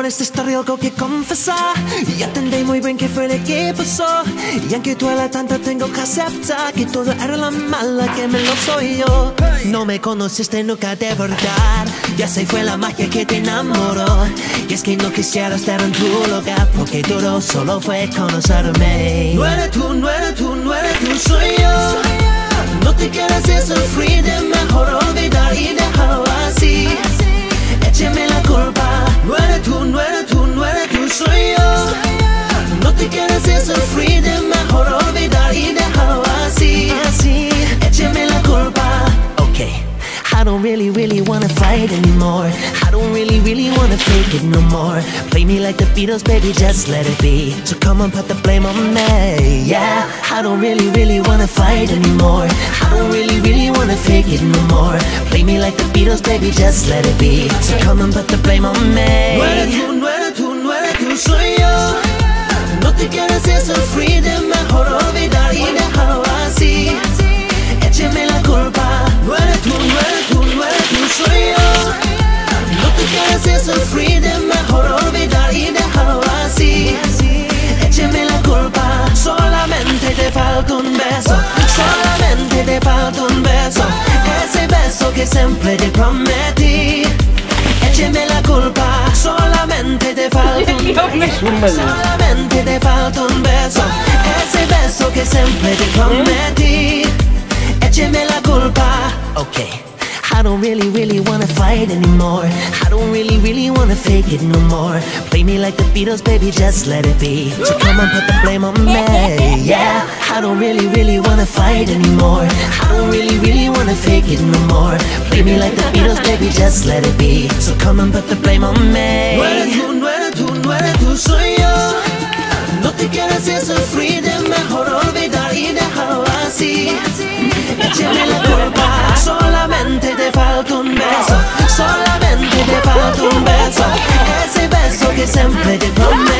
esta historia algo que confesar y entendí muy bien qué fue lo que pasó. Y aunque duela tanto tengo que aceptar que todo era la mala, que me lo soy yo. No me conociste nunca de verdad, ya sé fue la magia que te enamoró. Y es que no quisiera estar en tu lugar, porque duro solo fue conocerme. No eres tú, no eres tú, no eres tú, soy yo. No te quieras hacer sufrir, de mejor olvidar y dejarlo así. Échame la culpa. No eres tú, no eres tú, no eres tú, soy yo. No te quieras hacer sufrir, de mejor olvidar y dejarlo así. Échame la culpa. Okay, I don't really wanna fight anymore. I don't really wanna fake it no more. Play me like the Beatles, baby, just let it be. So come on, put the blame on me. Yeah, I don't really wanna fight anymore. I don't really wanna fake it no more. Play me like the Beatles, baby, just let it be. So come on, put the blame on me. No eres tú, no eres tú, no eres tú, soy yo. No te quieras hacer sufrir, de mejor olvidar y dejarlo así. Échame la culpa. No eres tú, no eres tú, no eres tú, soy yo. No te quieras hacer sufrir, de mejor olvidar y dejarlo así. Échame la culpa. Solamente te falta un beso, solamente te falta un beso, ese beso que siempre te prometí. Échame la culpa. Solamente te falta un beso, solamente te falta un beso, ese beso que siempre te prometí. Échame la culpa. Okay, I don't really wanna fight anymore. I don't really wanna fake it no more. Play me like the Beatles, baby, just let it be. So come on, put the blame on me. Yeah, I don't really wanna fight anymore. I don't really wanna fake it no more. Play me like the Beatles, baby, just let it be. So come on, put the blame on me. No eres tú, no eres tú, no eres tú, soy yo. No te quieras hacer sufrir, de mejor olvidar y dejarlo así. Échame la culpa. Solamente te falta un beso, solamente te falta un beso, ese beso que siempre te prometí.